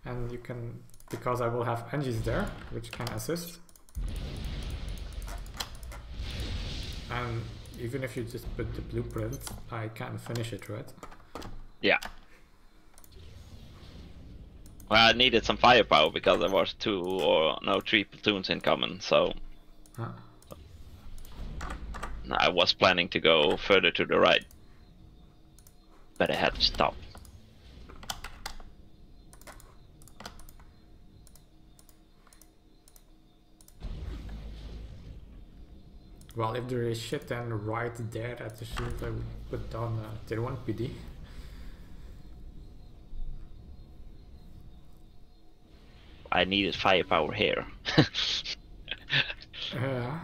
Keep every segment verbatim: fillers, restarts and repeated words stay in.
and you can, because I will have Engis there, which can assist. And even if you just put the blueprint, I can finish it, right? Yeah. Well, I needed some firepower because there was two or no three platoons incoming, so Huh. I was planning to go further to the right, but I had to stop. Well, if there is shit then right there at the shield, I would put down uh, tier one P D. I needed firepower here. uh,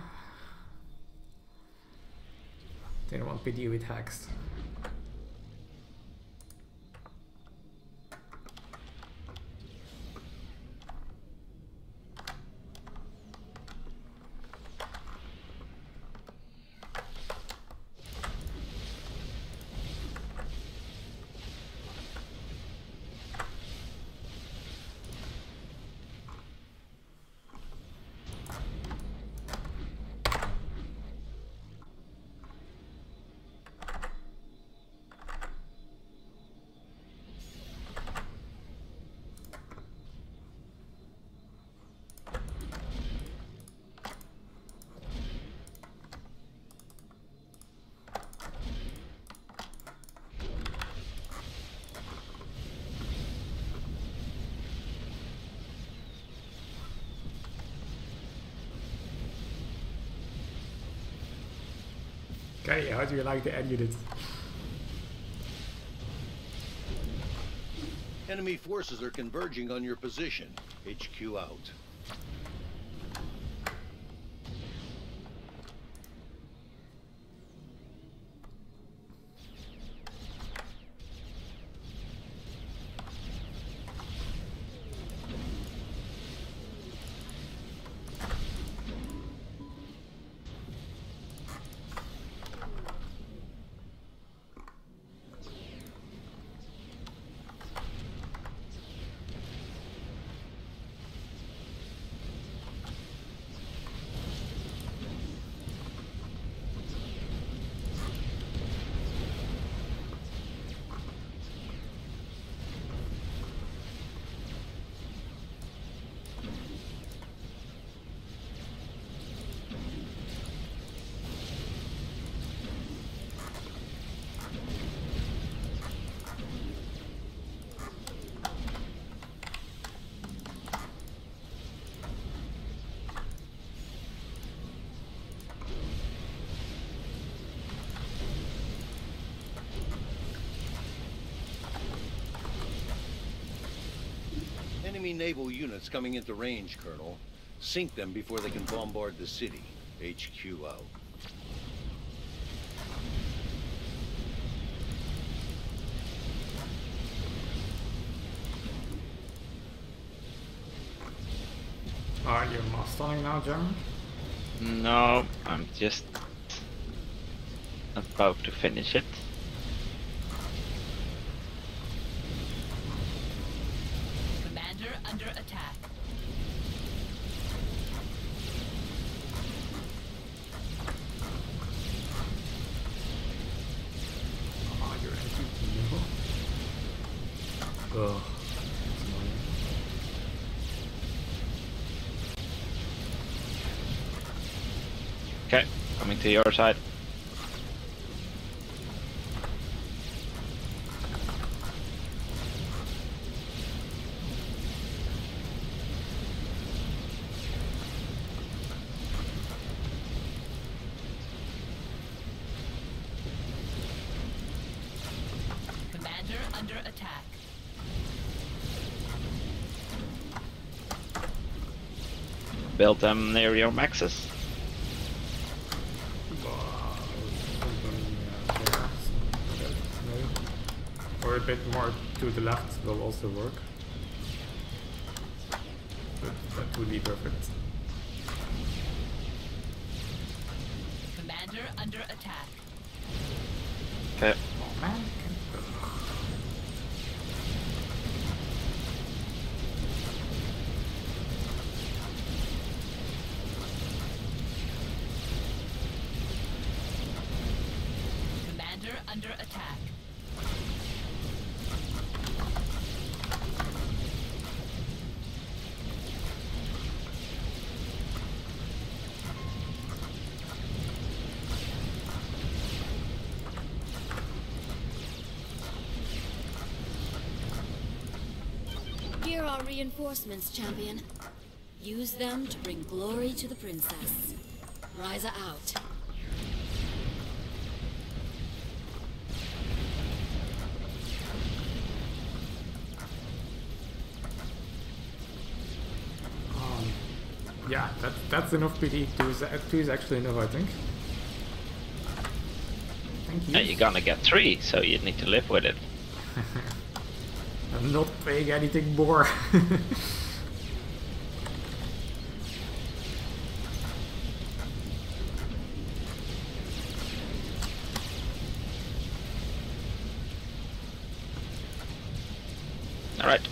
tier one P D with hacks. Okay, how do you like the end units? Enemy forces are converging on your position. H Q out. Enemy naval units coming into range, Colonel. Sink them before they can bombard the city. H Q out. Are you mastering now, Jeremy? No, I'm just about to finish it. Commander under attack. Oh, you're empty. Ugh. Okay, coming to your side. Commander under attack. Build them near your maxes. Or a bit more to the left will also work. But that would be perfect. Commander under attack. Okay. Oh man. under attack. Here are reinforcements, champion. Use them to bring glory to the princess. Ryza out. Um, yeah, that, that's enough P D. Two is, two is actually enough, I think. Thank you. Yeah, you're gonna get three, so you need to live with it. I'm not paying anything more. Alright.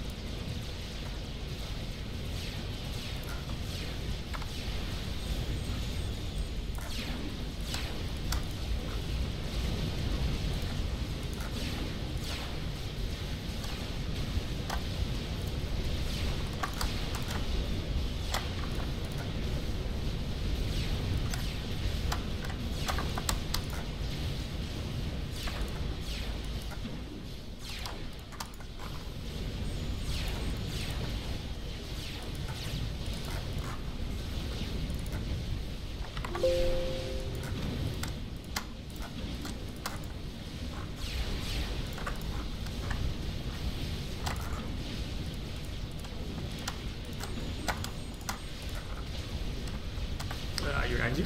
Uh, you're Angie?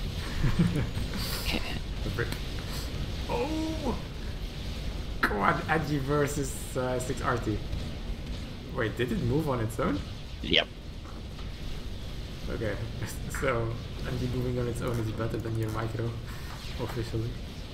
The brick. Oh! Quad Angie versus uh, six R T. Wait, did it move on its own? Yep. Okay, so Angie moving on its own is better than your micro, officially.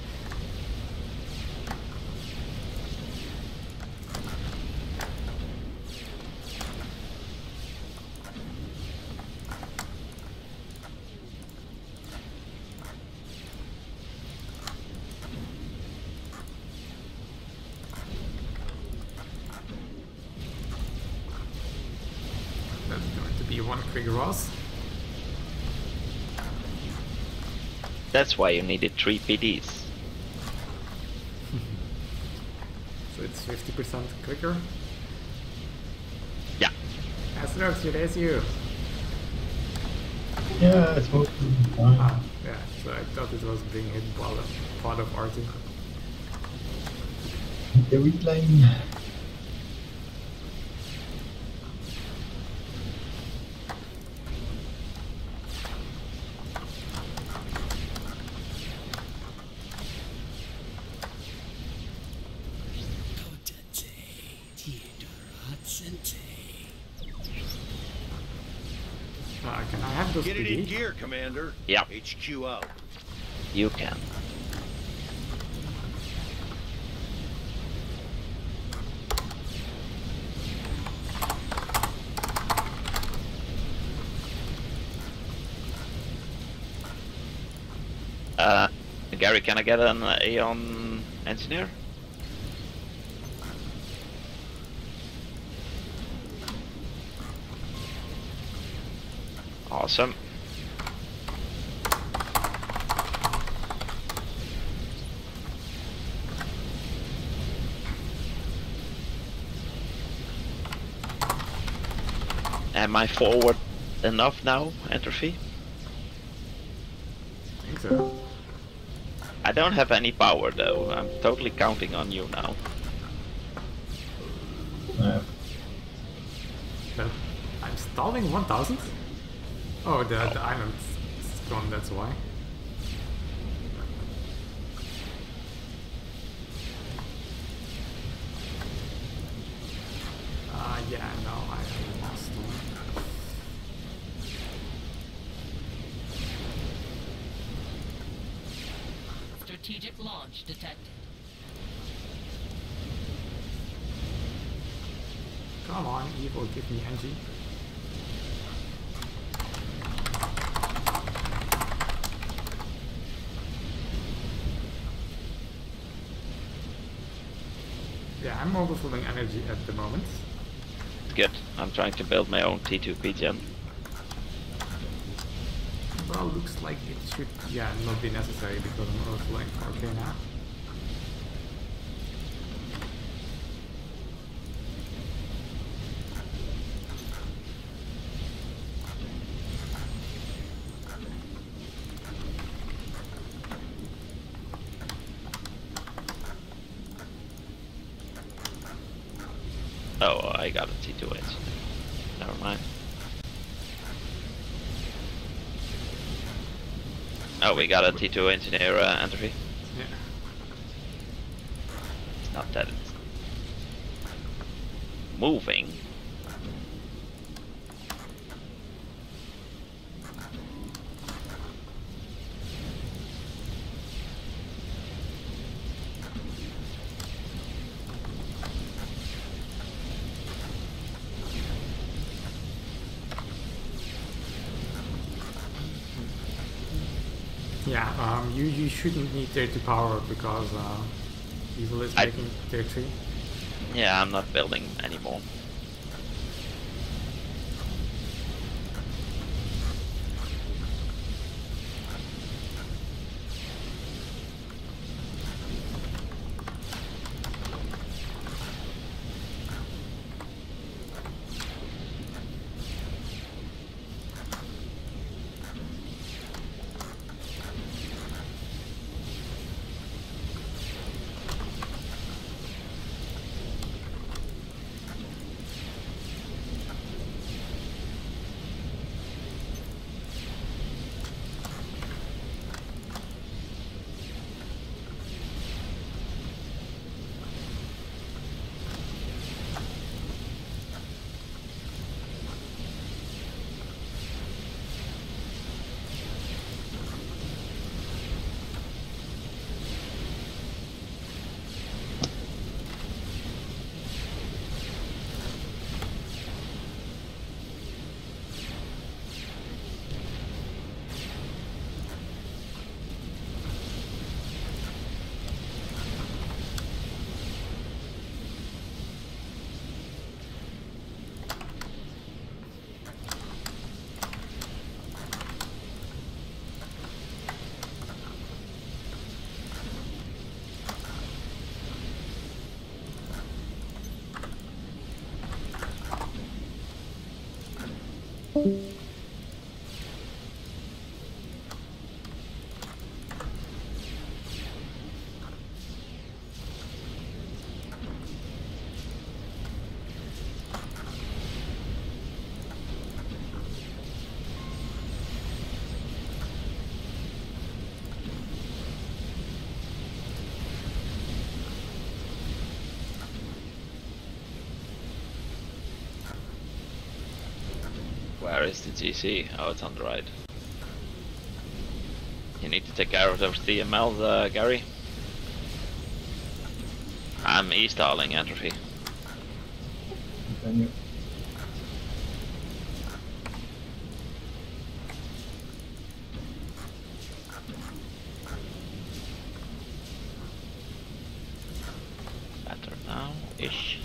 That's going to be one quick Ross. That's why you needed three P Ds. So it's fifty percent quicker. Yeah. Astrox, it is you. Yeah, it's working fine. Ah, yeah, so I thought it was being hit while a part of R two. The reclaim. Uh, can I have those Get it P D? in gear, Commander. Yep. H Q out. You can. Uh, Gary, can I get an Aeon engineer? Awesome. Am I forward enough now, Entropy? I think so. I don't have any power though. I'm totally counting on you now. No. But I'm stalling one thousand? Oh, the, the island's gone, that's why. Uh, yeah, no, I I lost one. Strategic launch detected. Come on, evil, give me Angie. I'm overflowing energy at the moment. Good. I'm trying to build my own T two P gen. Well, looks like it should, yeah, not be necessary because I'm overflowing four K now. Oh, I got a T two H. Never mind. Oh, we got a T two engineer uh, entropy. Yeah. It's not that it's moving. Yeah, um, you, you shouldn't need tier two power because uh, Evil is I- making tier three. Yeah, I'm not building anymore. Where is the G C? Oh, it's on the right. You need to take care of those D M Ls, uh, Gary. I'm e-stalling entropy. Continue. Better now, ish.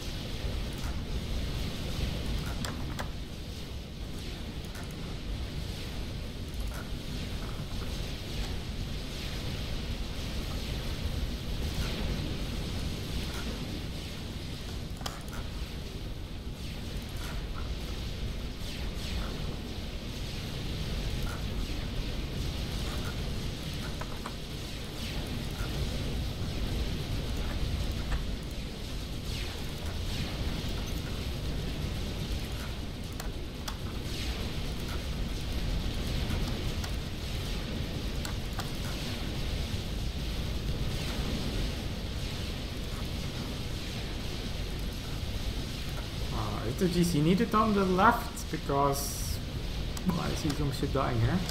Uh, is the G C needed on the left? Because well, I see some shit dying here.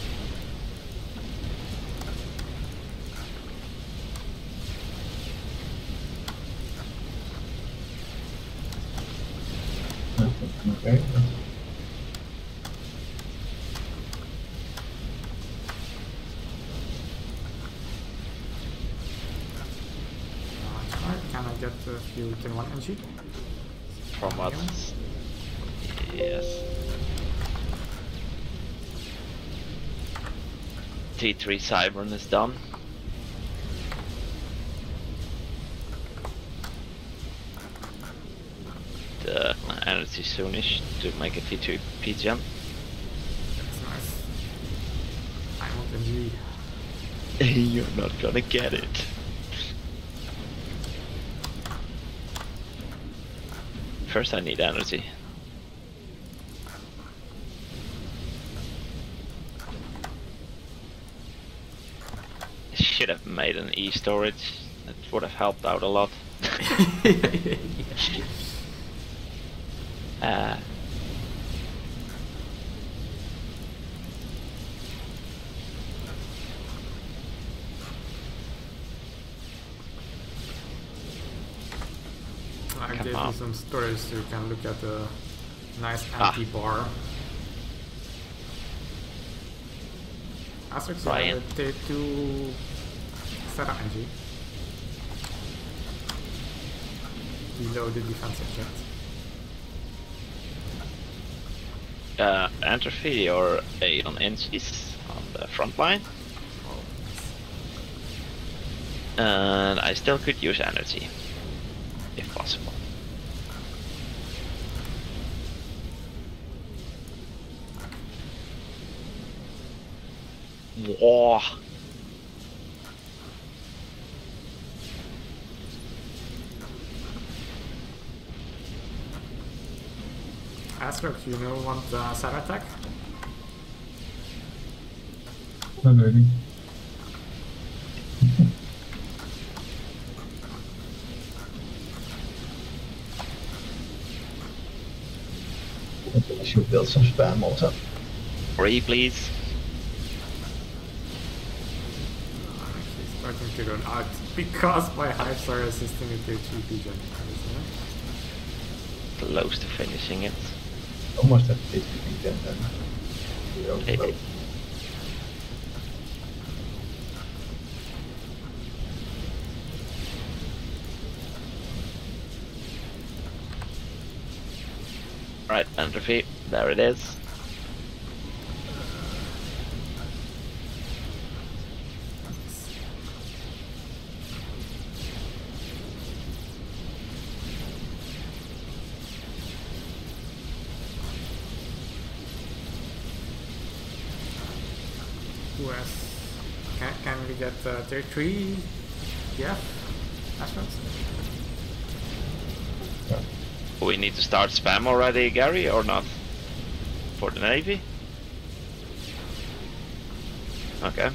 Okay. Uh, can I get a few ten one energy. From what? Yes. T three Cybern is done. The energy soonish to make a T three P Gen. That's nice. I want energy. You're not gonna get it. First I need energy. Should have made an E-storage. That would have helped out a lot. uh, I Come gave on. you some storage so you can look at the nice Ah. empty bar. Asterix, Ryan. uh, T two setup energy. Below the defensive jet. uh, entropy or eight on inches on the front line. Oh, And I still could use energy. If possible. Whoa. Asterix, you know, want uh, side attack? Not really. I should build some spam also. Free, please. I'm actually starting to run out because my hives are assisting with the three P gen. Close to finishing it. Almost at fifty percent then. We overload. Right, entropy. There it is. Who has? Can, can we get uh, tier three? Yeah, Astros? Yeah. We need to start spam already, Gary, or not? For the Navy? Okay.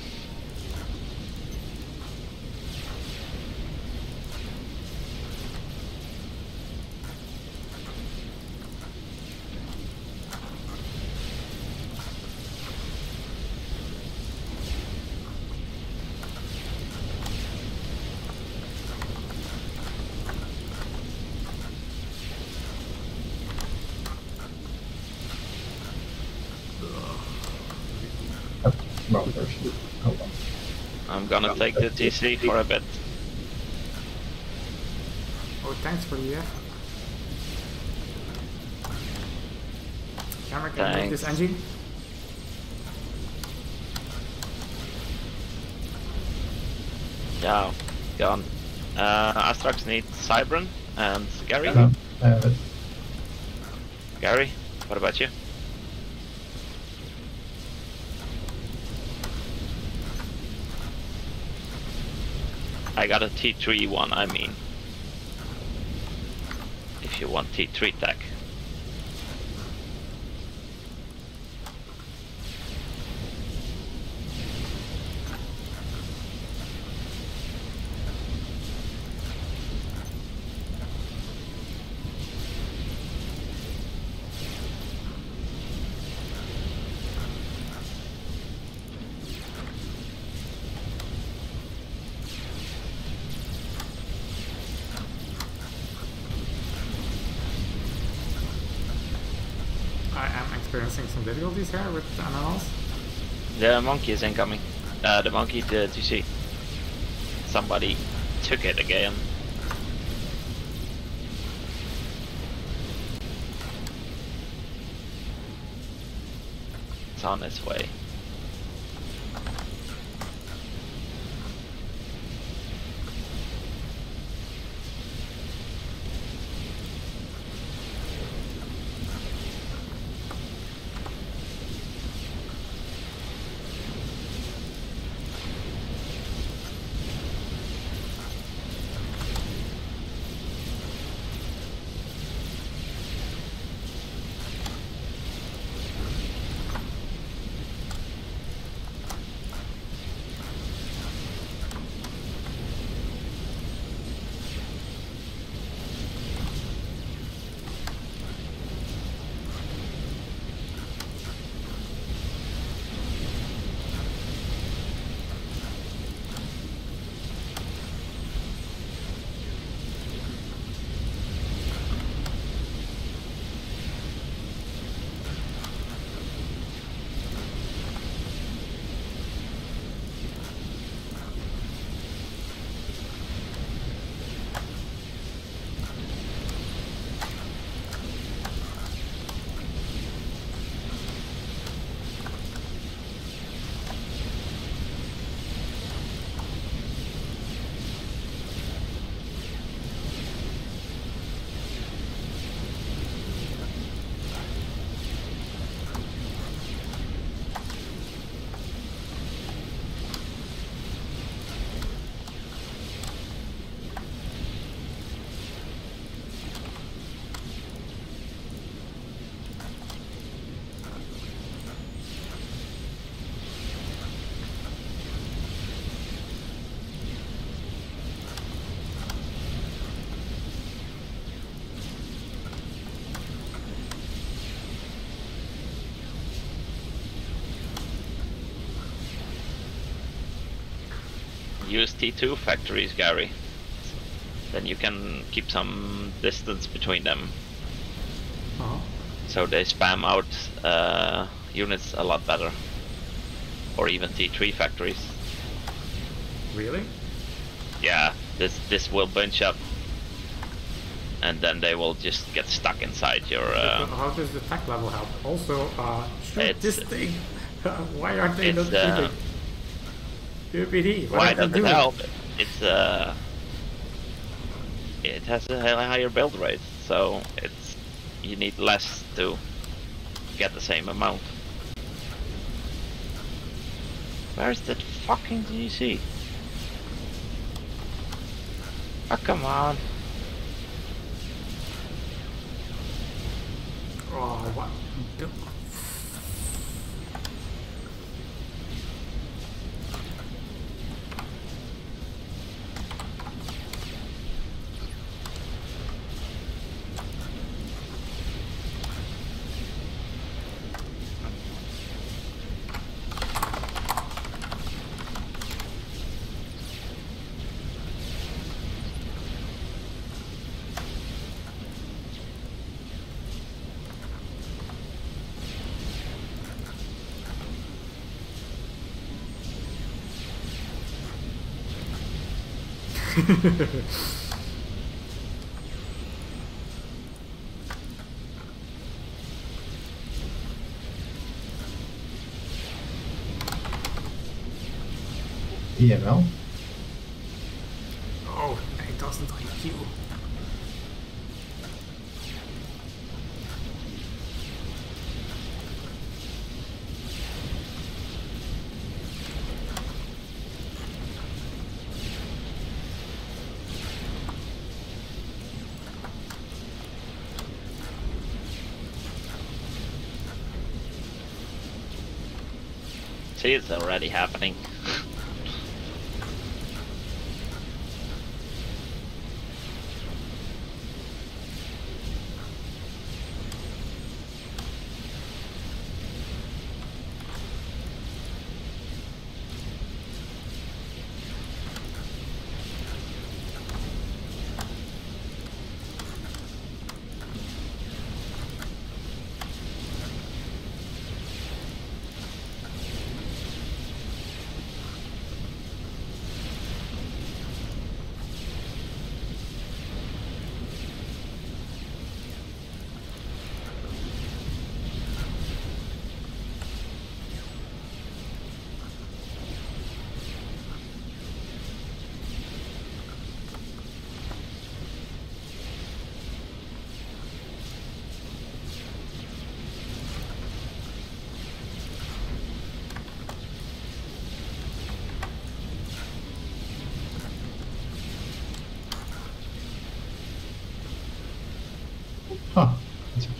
Oh, wrong person. Hold on. I'm gonna take the T C for a bit. Oh, thanks for the F. Camera, can you make this Thanks. engine? Yeah, gone. Uh, Astrax needs Cybern and Gary. Uh, uh, but Gary, what about you? I got a T three one, I mean. If you want T three tech. I am experiencing some difficulties here with animals. The monkey is incoming. Uh, the monkey, the T C. Somebody took it again. It's on its way. Use T two factories, Gary. Then you can keep some distance between them. Uh-huh. So they spam out uh, units a lot better. Or even T three factories. Really? Yeah, this this will bunch up. And then they will just get stuck inside your... Uh, How does the tech level help? Also, uh, shoot It's- this thing. Why aren't they not it's, uh, shooting? U P D, what why are does they it doing? help? It's uh, it has a hi- higher build rate, so it's you need less to get the same amount. Where's that fucking D C? Oh, come on. Oh, what? E M L? Oh, it doesn't I Q. See, it's already happening.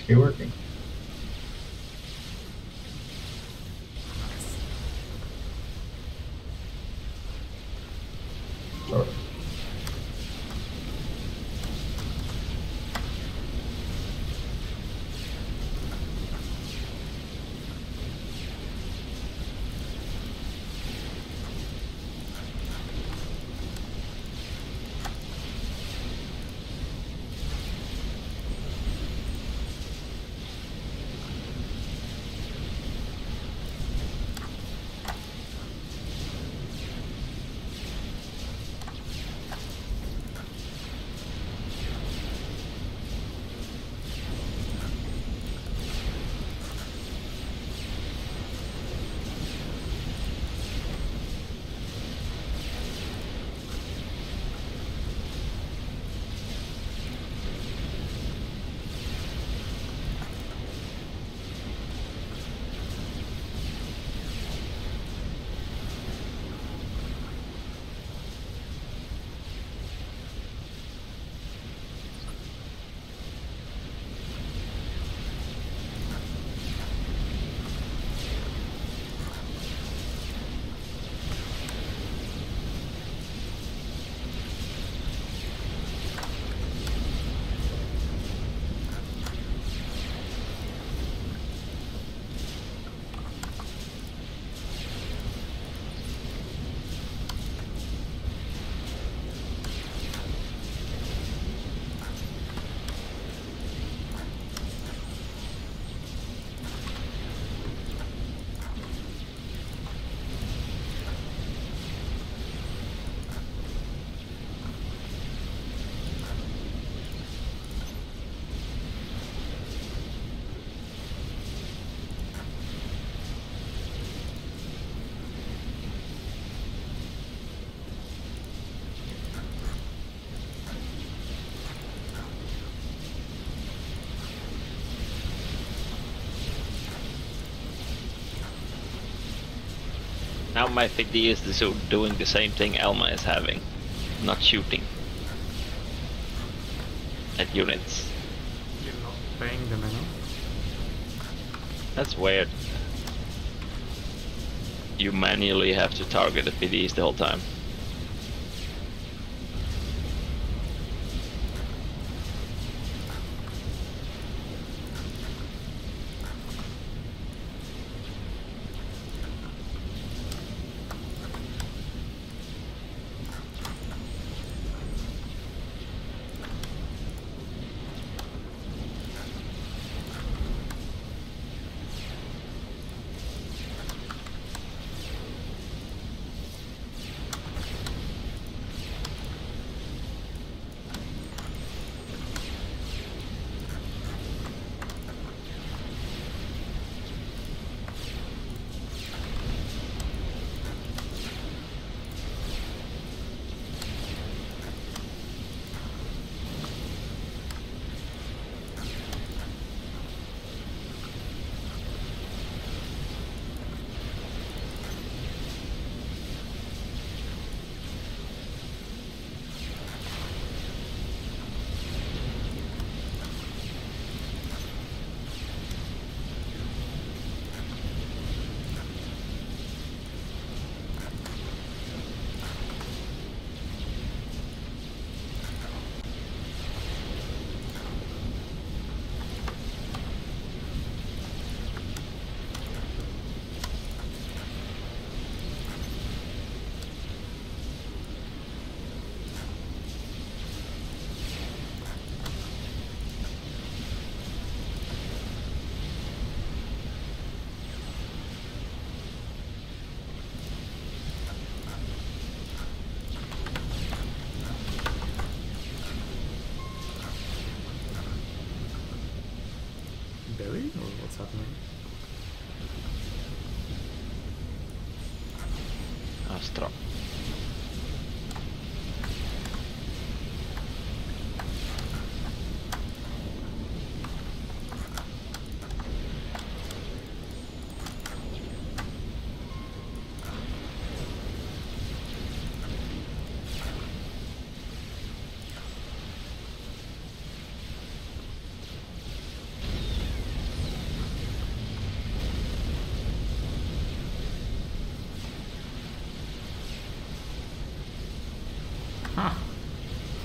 to be working. Sort of. Now my F D is the- doing the same thing Elma is having, not shooting at units. You're not paying them enough. That's weird. You manually have to target the P Ds the whole time. Billy? Or what's happening? Astra.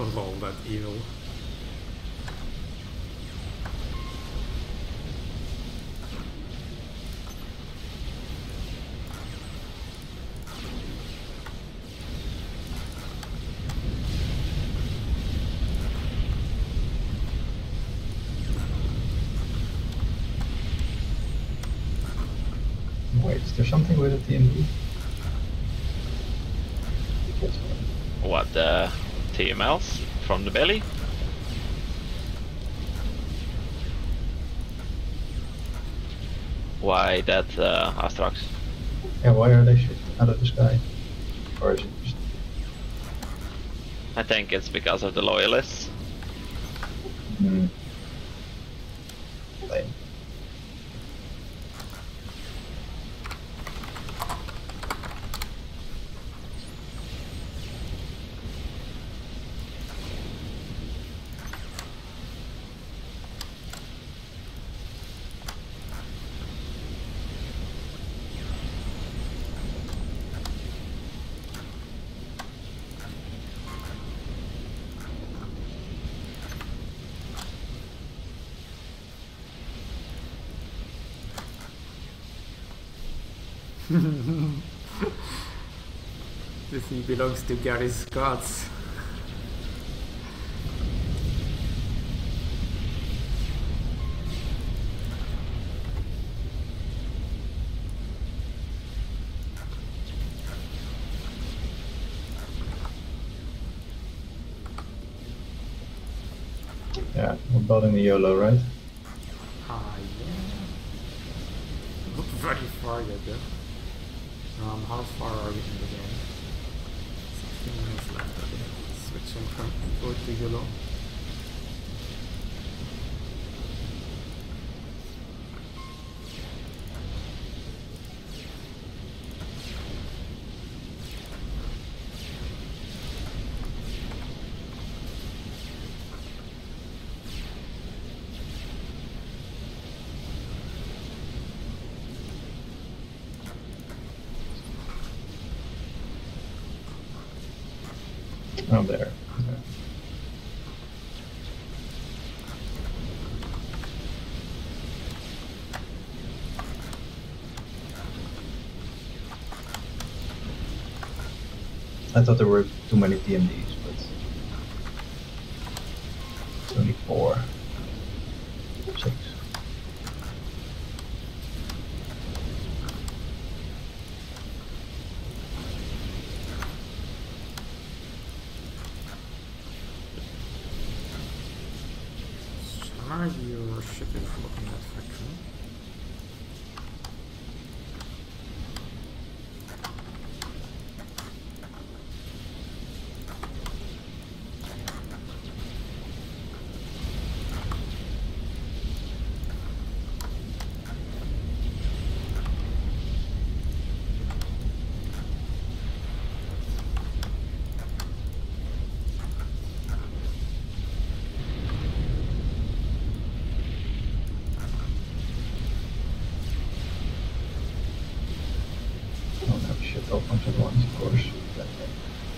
lol, that evil. Wait, is there something with the T M D? Because, uh, What, the T M Ls from the belly? Why that uh, Astrox? yeah, why are they shit out of the sky? Or is it just... I think it's because of the loyalists. Hmm. Lame. The thing belongs to Gary Scott's. Yeah, we're building the YOLO, right? Ah, yeah. Not very far yet, though. Um, how far are we in the game? sixteen minutes left, okay. Switching from Evo to YOLO. Oh, there. Okay. I thought there were too many T M Ds, but it's only four. Six. Are your ship is blocking that factory? Don't have shit all bunch at once, of course. That way.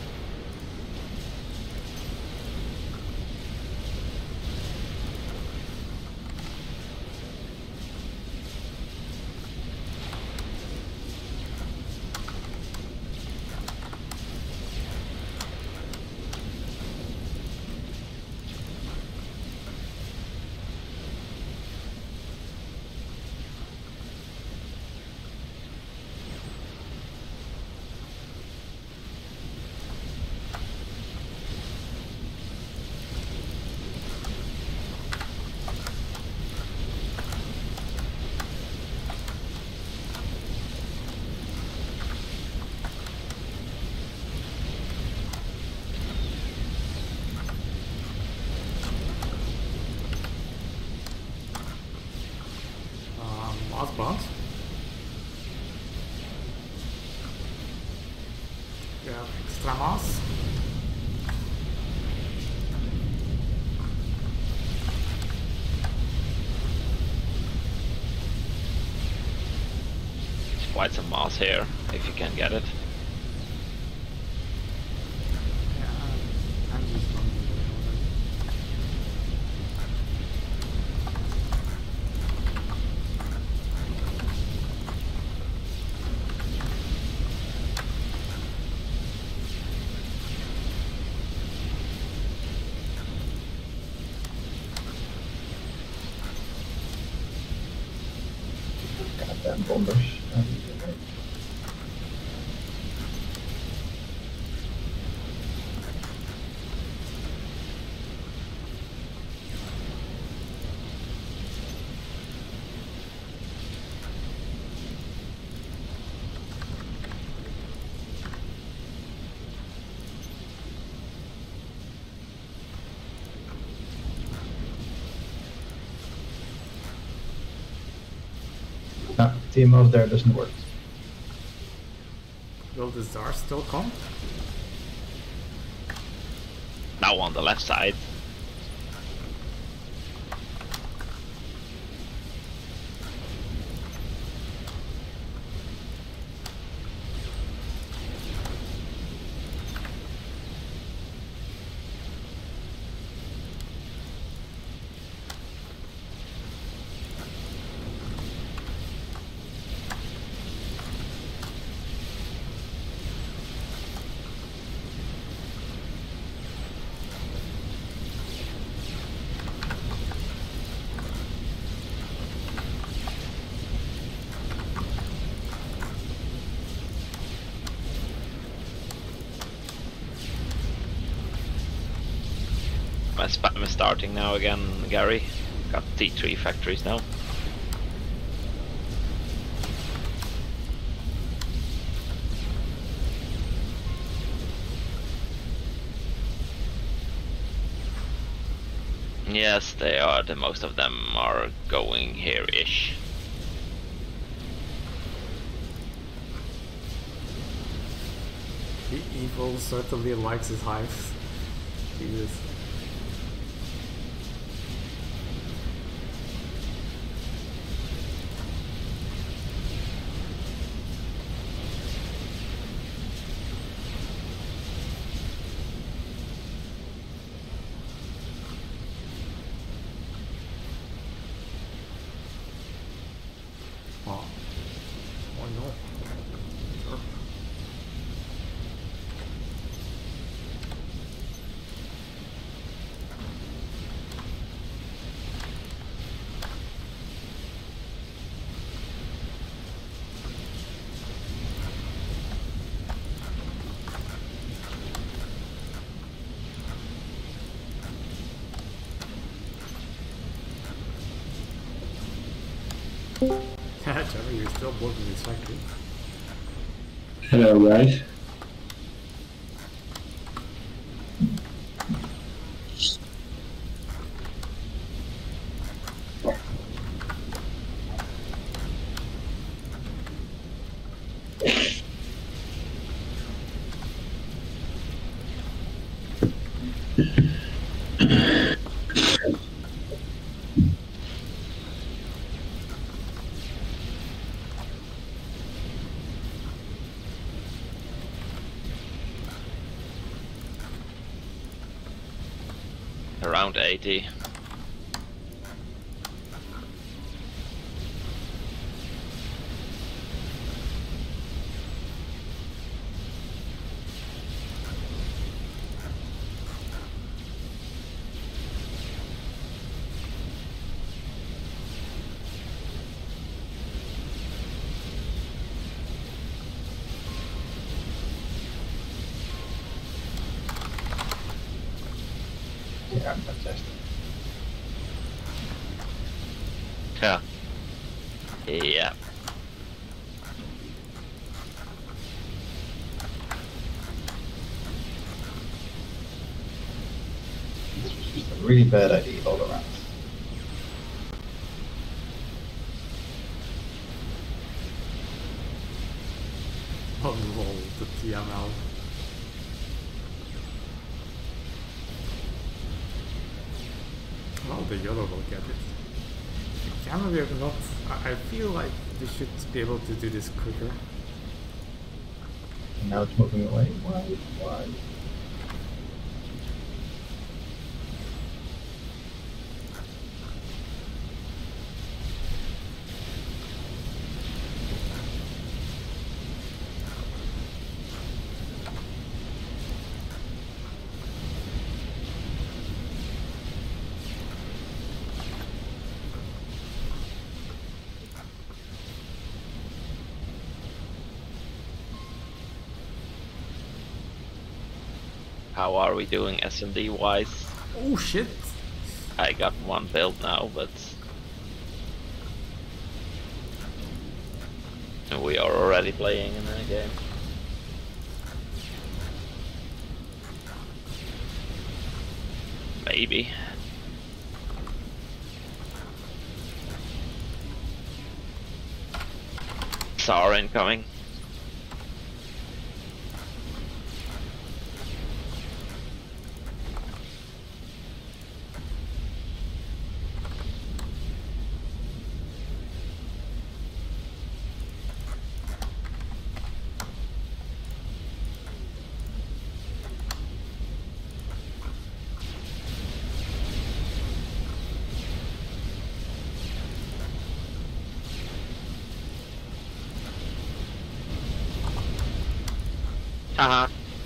Um, last boss. We have extra mass. There's quite some moss here, if you can get it. Yeah, I'm just going to do ten bombers. And, uh, no, team of there doesn't work. Will the Tsar still come? Now on the left side. My spam is starting now again, Gary. Got T three factories now. Yes, they are. The most of them are going here-ish. The evil certainly likes his hives. Jesus. Oh. Oh no. Sure. Trevor, you're still blocking this factory. Hello guys. Around eighty. Yeah, fantastic. Yeah. Yeah. This was just a really bad idea all around. Oh lol, the T M L. Well, the yellow will get it. The camera we have not... I I feel like they should be able to do this quicker. And now it's moving away. Why? Why? How are we doing S and D wise? Oh shit! I got one build now, but we are already playing in a game. Maybe. Tsar incoming. Haha.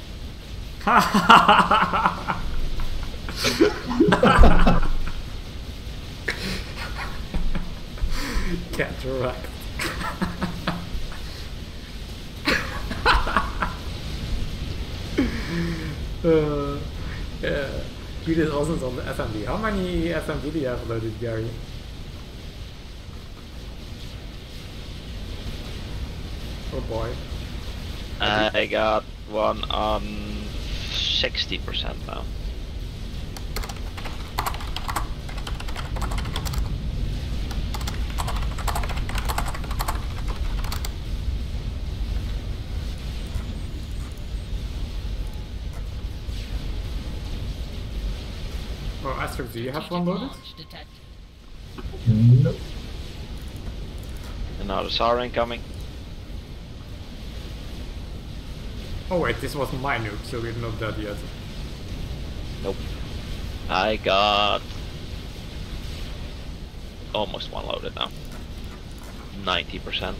Cataract. uh, yeah. You did also on the F M V. How many F M V do you have loaded, Gary? Oh boy. I got one on sixty percent now. Oh, Asterix, do you have one loaded? Launch detected. Nope. Another Tsar incoming. Oh wait, this was my nuke, so we're not dead yet. Nope. I got almost one loaded now. ninety percent.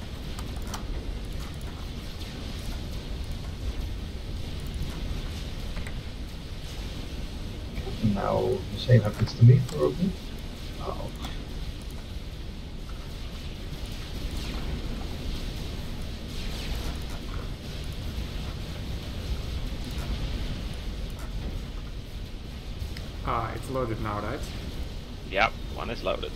Now the same happens to me, probably. Oh. Ah, it's loaded now, right? Yep, one is loaded.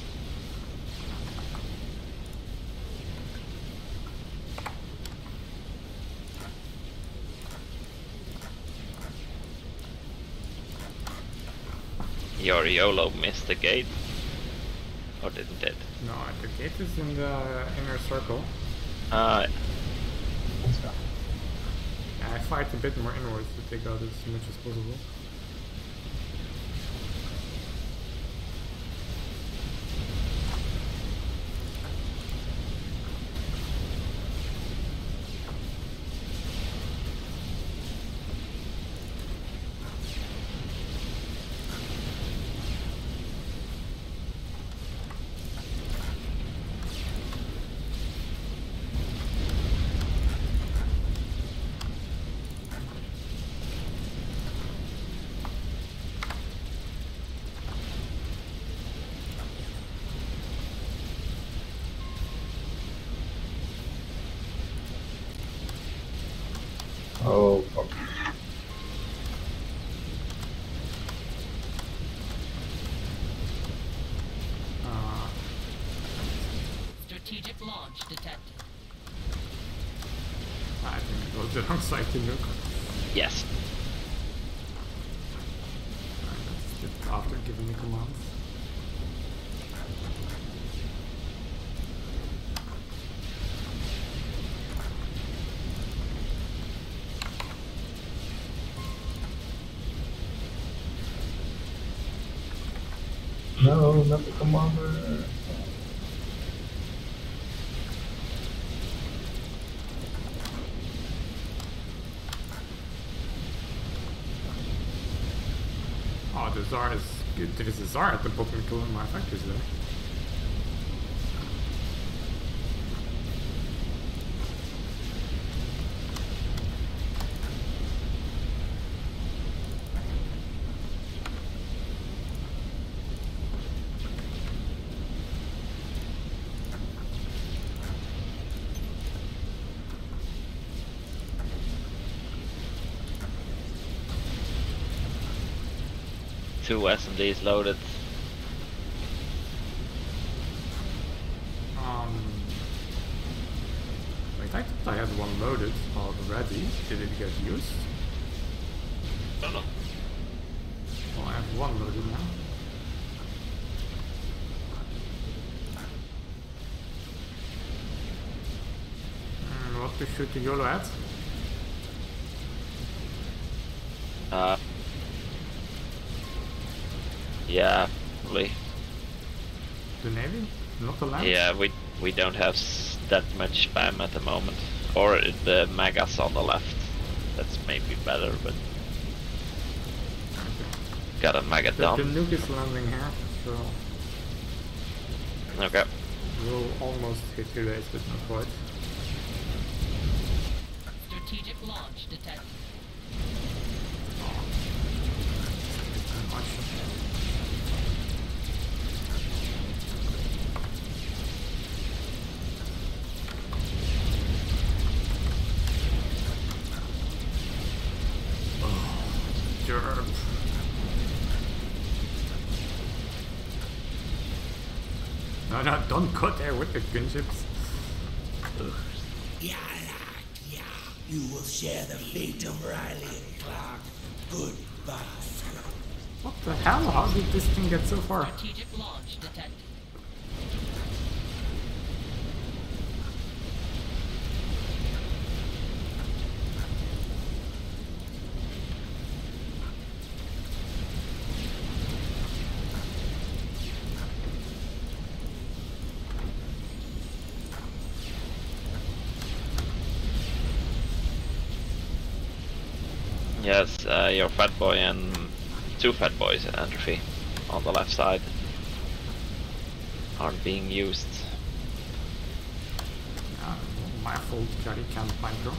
Your YOLO missed the gate. Or didn't it? No, the gate is in the inner circle. Uh, Let's go. I fight a bit more inwards to take out as much as possible. Oh, fuck. Uh, Strategic launch detected. I think it was the wrong side to nuke. yes. That's just after giving the commands. No, not the commander. Oh, the Tsar is good. There is a Tsar at the bottom killing my factories there. two S M Ds loaded. Um, wait, I thought I had one loaded already. Did it get used? Don't know. Well, I have one loaded now. Mm, what to shoot the YOLO at? Uh, yeah, probably. The Navy? Not the land? Yeah, we we don't have s that much spam at the moment. Or the Magas on the left. That's maybe better, but got a Maga The, the down. nuke is landing here, so Okay. we'll almost hit your base, but not quite. Strategic launch detected. Too much. Derp. No, no, don't go there with the gunships. Yeah, yeah, you will share the fate of Riley and Clark. Goodbye. What the hell? How did this thing get so far? Strategic launch detected. Yes, uh, your fat boy and two fat boys at entropy on the left side aren't being used. Yeah, my fault, Gary can't find them.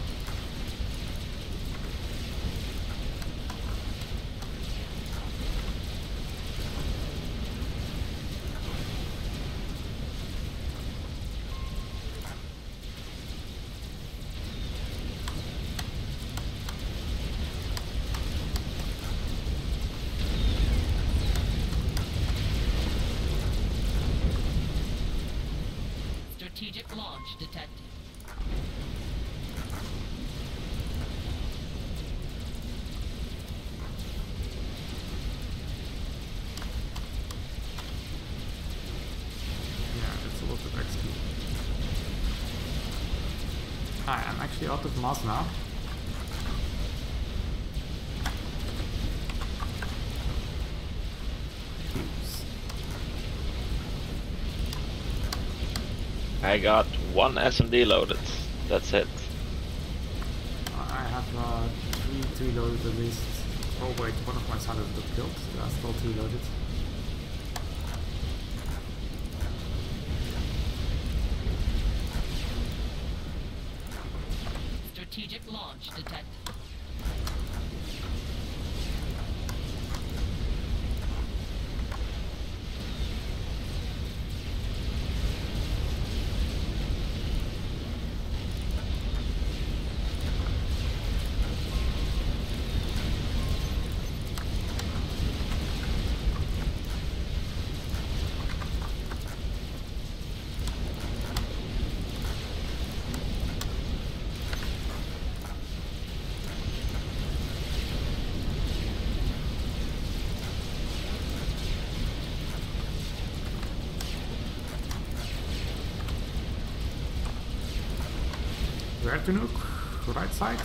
Strategic launch detected. Yeah, that's a lot of X P. Hi, I'm actually out of mass now. I got one S M D loaded. That's it. I have uh, three, three loaded at least. Oh wait, one of my soldiers got killed. There are still two loaded. Strategic launch detected. Where to nuke? Right side?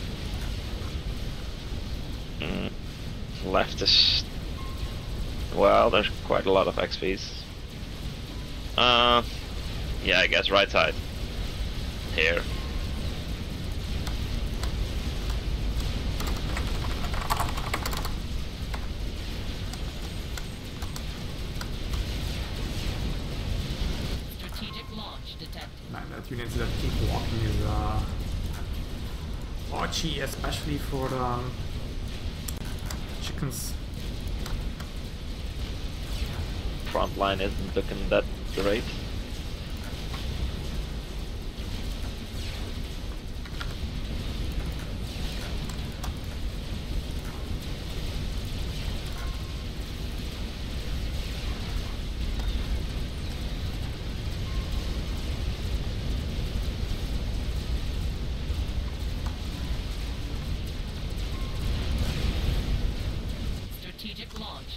Mm. Left is... Well, there's quite a lot of X Ps. Uh, yeah, I guess right side. Here. Strategic launch detected. Man, that units that keep walking is uh, archy, especially for um, chickens. Front line isn't looking that great.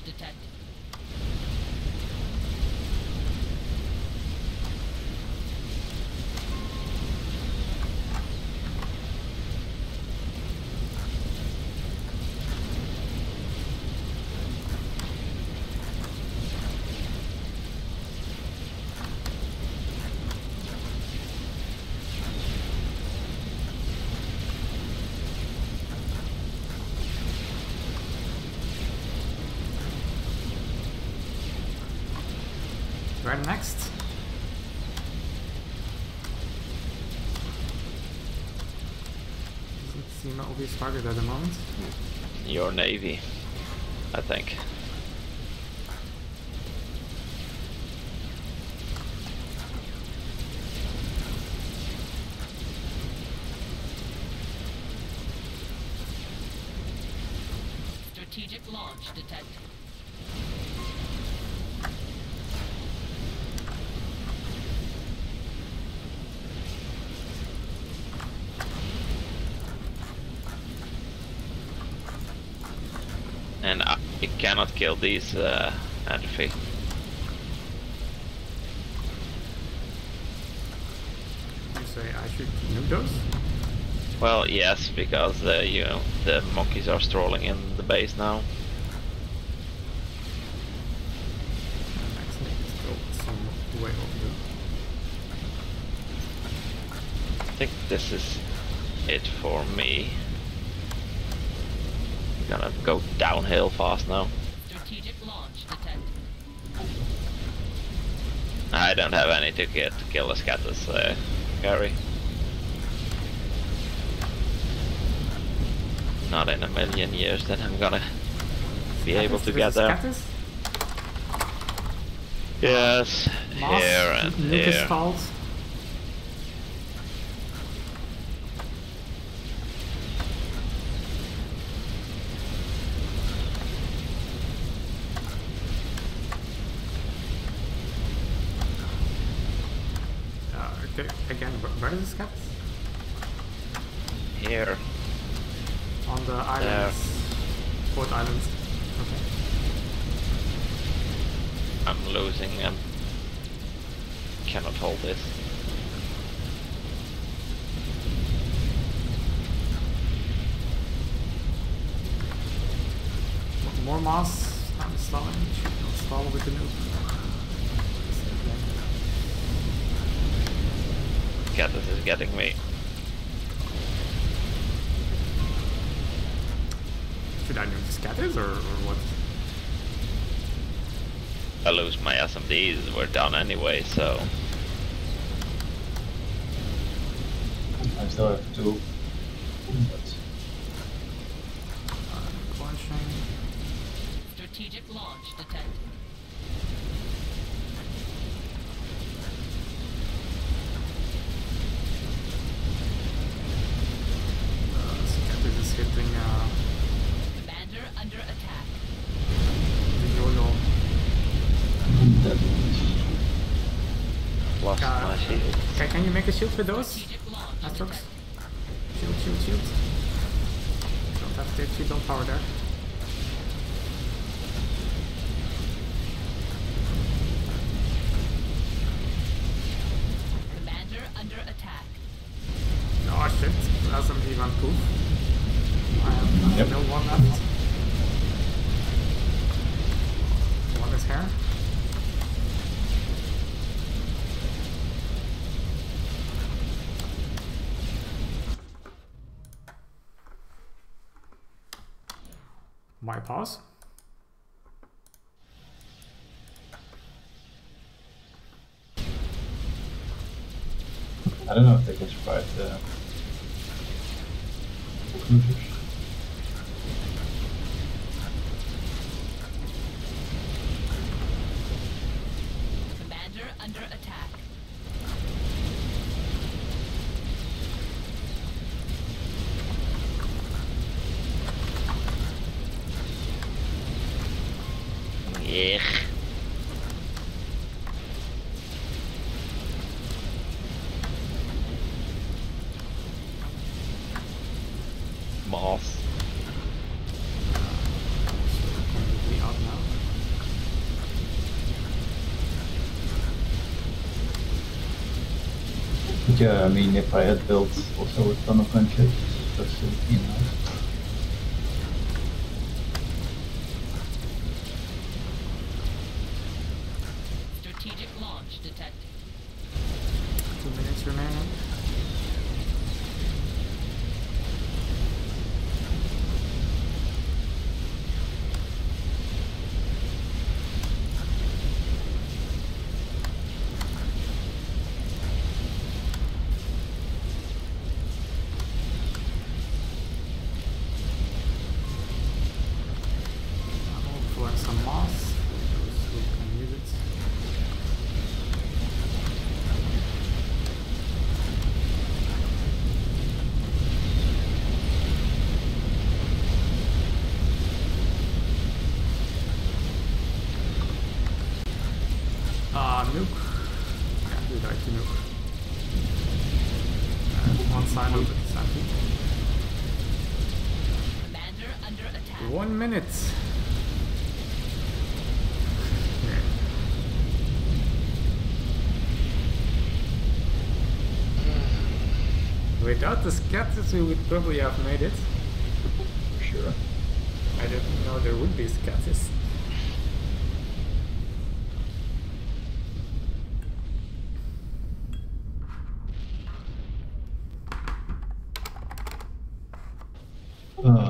detected. Where next? Doesn't seem an obvious target at the moment. Your navy, I think. Strategic launch detected. And I cannot kill these uh, atrophy. You say I should nuke those? Well, yes, because uh, you know the monkeys are strolling in the base now. Next need to go some way over. I think this is it for me. Gonna go downhill fast now. Strategic launch detected. I don't have any to get to kill the scatters, uh, Gary. Not in a million years that I'm gonna be able to get there. Scatters? Yes, Moss, here and nuke is here. stalled. Uh, okay, again, wh- where is the scatters? Here. On the islands. Both islands. Okay. I'm losing and cannot hold this. M- More moss. I'm stalling. Should not stall with the nuke. Catus is getting me. Should I nuke the scatters or, or what? I lose my S M Ds, we're done anyway, so I still have two. But Uh, launching. Strategic launch detected. Uh, scatters is hitting uh, Commander under attack. the YOLO. that lost Uh, my shield. Okay, can you make a shield for those? Strategic launch Atrox? detected. Shield, shield, shield. Don't have to shield, don't power there. Commander under attack. Oh shit, S M D went poof. I have Yep. no one left. One is here. My pause. I don't know if they can survive the cruisers. Commander under attack. Yeah. But yeah, I mean, if I had built also a ton of gunships, that's still be nice. Strategic launch detected. Two minutes remaining. Some moss, those who can use it. Ah, uh, nuke. Can't do that to nuke. Uh, one side of it, something. Commander under attack. One minute. Without the scats, we would probably have made it. For sure. I didn't know there would be scats. Uh,